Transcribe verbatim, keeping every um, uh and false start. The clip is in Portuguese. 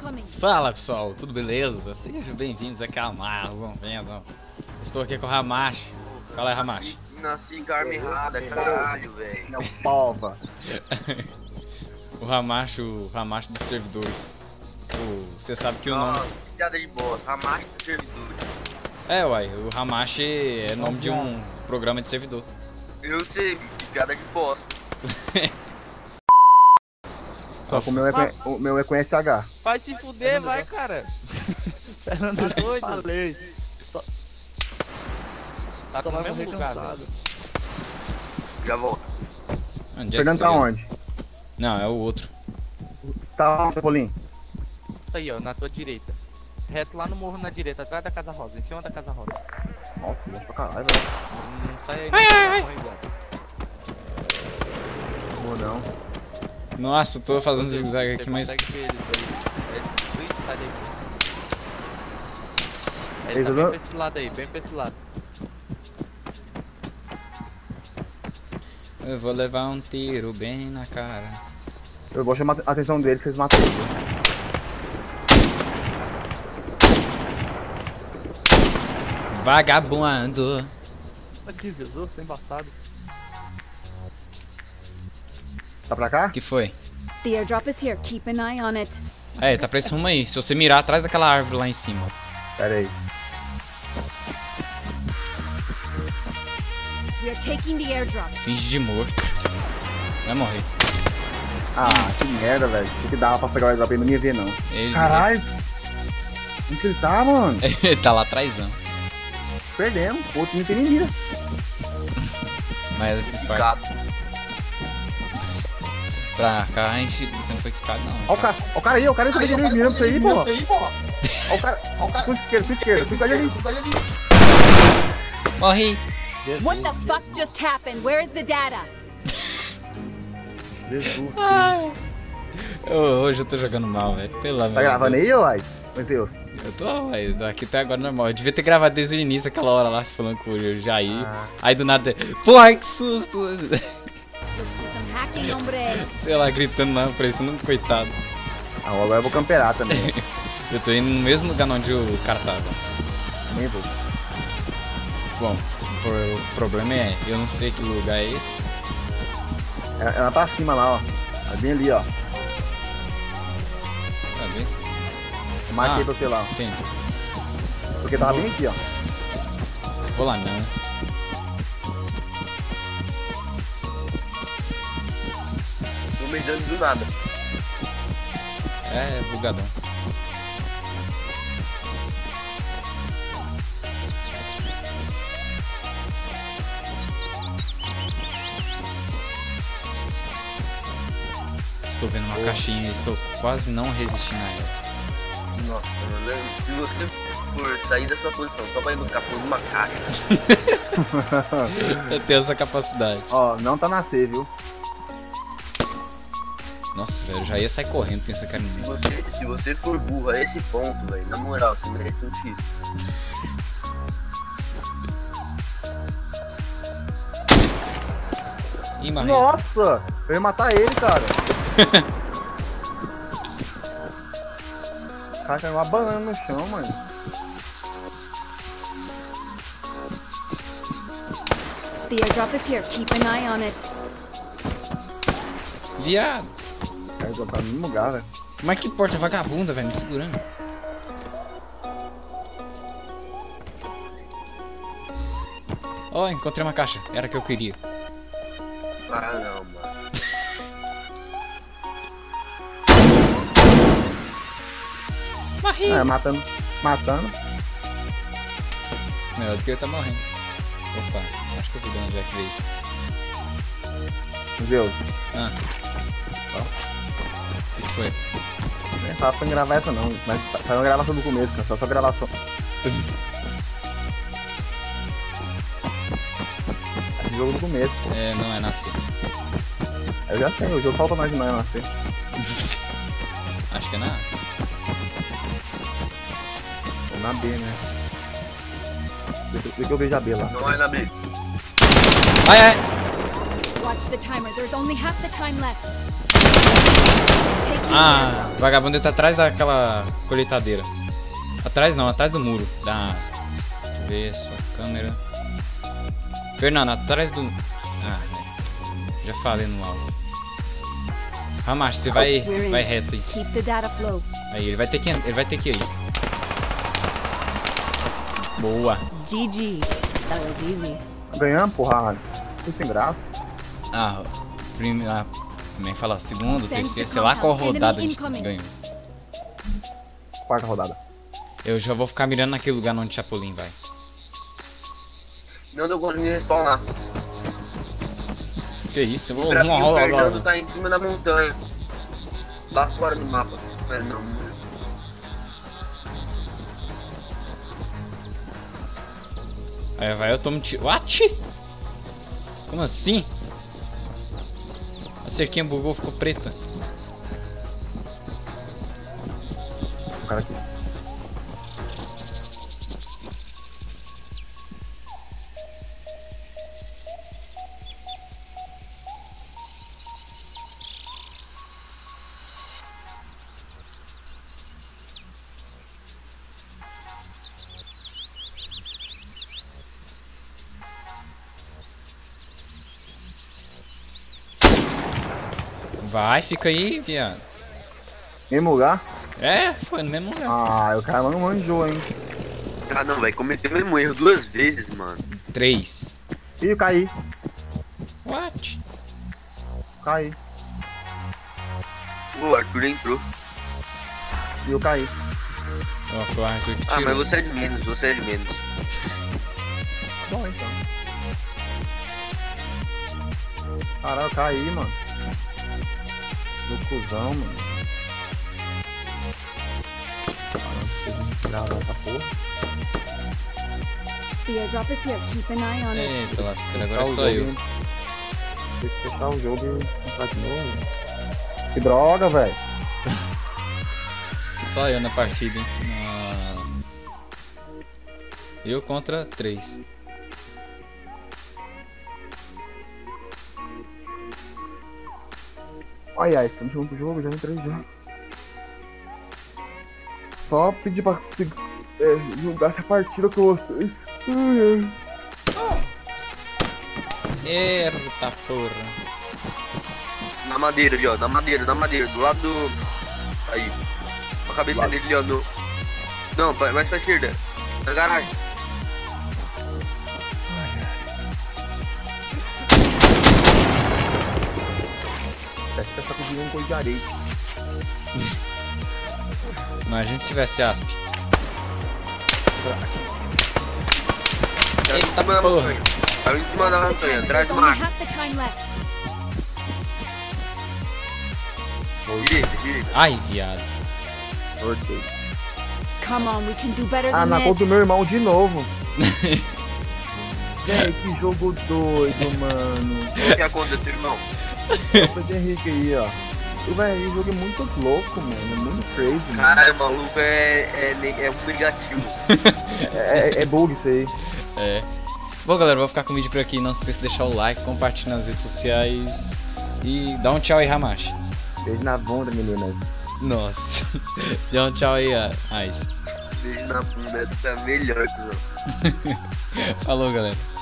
Fala pessoal, tudo beleza? Sejam bem-vindos aqui a mais um vídeo. Estou aqui com o Hamashi. Fala aí, Hamashi. Nasci com a arma errada, caralho, velho. Não, pova. O Hamashi, o Hamashi dos servidores. O, você sabe que o nome... Nossa, piada de bosta, Hamashi dos servidores. É, uai, o Hamashi é nome de um programa de servidor. Eu sei, que piada de bosta. Só que o meu é com, o meu é com S H. Vai se fuder, vai, cara. Tá doido? Falei. Só... Tá no mesmo lugar, velho. Já volto. Onde é que Fernando você tá é? onde? Não, é o outro. Tá onde, Paulinho? Aí, ó, na tua direita. Reto lá no morro na direita, atrás da casa rosa, em cima da casa rosa. Nossa, longe pra caralho, velho. Não sai aí, Ai, não. ai, ai. Morre igual. Vou não. Nossa, eu tô fazendo Você- zigue-zague você aqui, mas... consegue ver eles aí. É, ui, sai daí. Ele Eles tá bem não- pra esse lado aí, bem pra esse lado. Eu vou levar um tiro bem na cara. Eu vou chamar a atenção deles, vocês matam ele. Vagabundo. Aqui, Zezu, você é embaçado. Tá pra cá? O que foi? The airdrop is here. Keep an eye on it. É, tá pra esse rumo aí. Se você mirar atrás daquela árvore lá em cima. Pera aí. We are taking the airdrop. Finge de morto. Vai morrer. Ah, que merda, velho. O que dava pra pegar o airdrop aí, não ia ver, não. Ele... Caralho. Onde que ele tá, mano? Ele tá lá atrás, não. Perdemos. O outro não tem nem mira. Mas esses par... Picado. Pra cá a gente... Você não foi quicado, não. Ó o cara, ó o cara aí, ó o cara aí, você vai mirando isso aí, pô. Ó o cara, ó o cara, fui esquerda, fui esquerda, fui ali. Morri. What the fuck just happened? Where is the data? Jesus. Eu, hoje eu tô jogando mal, velho. Pelo amor Tá gravando aí, ô, Ais? Meu Deus. Eu tô, velho. Aqui até agora normal. Eu devia ter gravado desde o início, aquela hora lá, se falando com o Jair. Ah. Aí do nada... Porra, que susto. Let's do some hacking, hombre. Sei lá, gritando lá, parecendo um coitado. Ah, agora eu vou camperar também. Eu tô indo no mesmo lugar onde o cara tava. Nem vou. Bom, o problema é, eu não sei que lugar é esse. É, é lá pra cima lá, ó. É bem ali, ó. Cadê? Eu marquei Ah. pra você lá, ó. Tem. Porque tava bem aqui, ó. Vou lá não. Tô me dando do nada. É, bugadão. Estou vendo uma caixinha e estou quase não resistindo a ela. Nossa, mano, se você for sair da sua posição só pra ir buscar por uma caixa, Eu tenho essa capacidade. Ó, não tá na C, viu? Nossa, velho, eu já ia sair correndo pensando que era se menino. você, se você for burro a esse ponto, velho, na moral, você merece um X. Ih, morri. Nossa! Eu ia matar ele, cara. O cara caiu uma banana no chão, mano. The airdrop is here. Keep an eye on it. Viado. O cara já tá no mesmo lugar, velho. Mas que porta vagabunda, velho, me segurando. Ó, encontrei uma caixa. Era a que eu queria. Ah, não, mano. Morri. É, matando. Matando. Melhor do que eu tá morrendo. Opa, acho que eu vi de onde é que veio. Meu Deus. Ah. Ó. O que foi? Nem tava pra gravar essa não. Mas saiu uma gravação do começo, cara. Só só gravação. Esse jogo do começo, pô. É, não é nascer. Eu já sei, o jogo falta mais de nós nascer. Acho que é na A. Ou na B, né? Deixa, deixa eu ver a B lá. Não é na B. Ai, ai. Watch the timer. There's only half the time left. Taking Ah, the airdrop. vagabundo tá atrás daquela colheitadeira. Atrás não, atrás do muro. Da... Deixa eu ver sua câmera. Fernando, atrás do... Ah, né. Já falei no áudio. Ramacho, você vai, We're in. vai reto aí. Keep the data flow. Aí, ele vai ter que, ele vai ter que ir. Boa. G G. That was easy. Ganhamos, porra. Foi sem graça. Ah, primeira... Como é que fala? Segundo, Defend terceiro, the sei lá qual compound. rodada a Enemy gente incoming. ganhou. Quarta rodada. Eu já vou ficar mirando naquele lugar onde Chapolin vai. Não deu conseguindo respawnar. Que isso? Eu vou... Pra mim o Vamos Fernando tá em cima da montanha. Lá fora do mapa. Mas não. Aí vai, eu tomo tiro. What? Como assim? A cerquinha bugou, ficou preta. O cara aqui. Vai, fica aí, viado. Mesmo lugar? É, foi no mesmo lugar. Ah, o cara não manjou, hein. Ah não, vai cometer o mesmo erro duas vezes, mano. Três. Ih, eu caí. What? Caí. O Arthur entrou. E eu caí. Ó, foi o Arthur que Ah, mas tirou. você é de menos, você é de menos. Bom, então. Caralho, eu caí, mano. Do cuzão, mano. Caralho, vocês vão tirar essa porra. The airdrop is here. Keep an eye on it. Eita, lasqueira, agora Fechar o sou eu. jogo e- Tem que fechar o jogo e entrar de novo. Que droga, velho. Só eu na partida, hein? Ah. Eu contra três. Ai, ai, estamos jogando pro jogo, já entrei já. Só pedir pra conseguir é, jogar essa partida com vocês. Ai, ai. Eita porra. Na madeira ali, ó. Na madeira, na madeira. Do lado do... Aí. A cabeça Lado. dele ali, ó. No... Não, pra- mais pra esquerda. Na garagem. Parece que essa cozinha é um coisa de areia. Imagina se tivesse asp. Tá em Eita cima da porra. montanha. Tá em cima da Watch the montanha. time. Atrás There's do only mar. half the time left. Direita, direita. Ai, viado. Sorteio. Come on, we can do better Ah, than na conta do this. meu irmão de novo. Véi, que jogo doido, mano. Qual que é a conta, teu irmão? Essa de Henrique aí, ó. O velho, o jogo é muito louco, mano. É muito crazy, mano. Caralho, o maluco é, é, ne- é um negativo. É, é, é bug isso aí. É. Bom, galera, vou ficar com o vídeo por aqui. Não se esqueça de deixar o like, compartilhar nas redes sociais. E dá um tchau aí, Ramacho. Beijo na bunda, meninas. Nossa. Dá um tchau aí, Ice. Beijo na bunda, essa foi a melhor, cuzão. Falou, galera.